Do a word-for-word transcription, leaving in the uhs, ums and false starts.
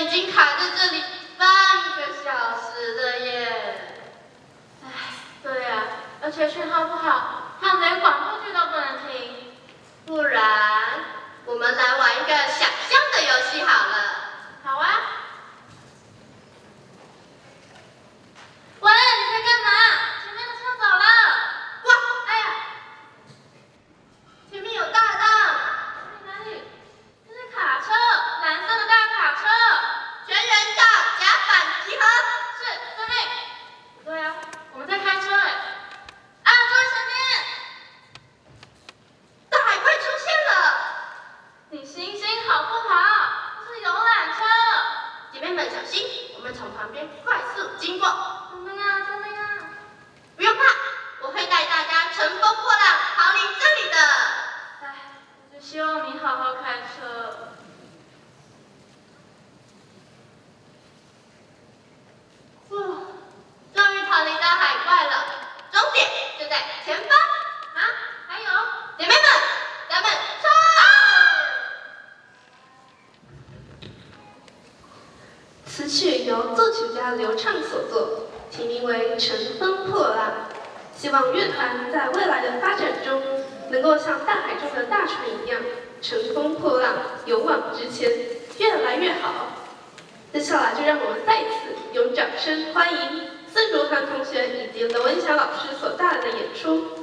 已经卡在这里半个小时了耶！哎，对呀、啊，而且讯号不好，汉贼广播剧都不能听。不然，我们来玩一个想象的游戏好了。好啊。喂，你在干嘛？前面的车走了。哇，哎呀，前面有大档。哪里？这是卡车，蓝色的大卡车。全员到，甲板集合。是，遵命。不对啊，我们在开车哎。啊，注意前面！大海快出现了。你行行好不好？这是游览车。姐妹们小心，我们从旁边快速经过。救命啊！救命啊！不用怕，我会带大家乘风破浪逃离这里的。唉，我只希望你好好开车。哦，终于逃离到海怪了，终点就在前方。啊，还有，姐妹们，咱们冲！ 此曲由作曲家刘畅所作，题名为《乘风破浪》，希望乐团在未来的发展中，能够像大海中的大船一样，乘风破浪，勇往直前，越来越好。接下来就让我们再一次用掌声欢迎孙如涵同学以及娄文祥老师所带来的演出。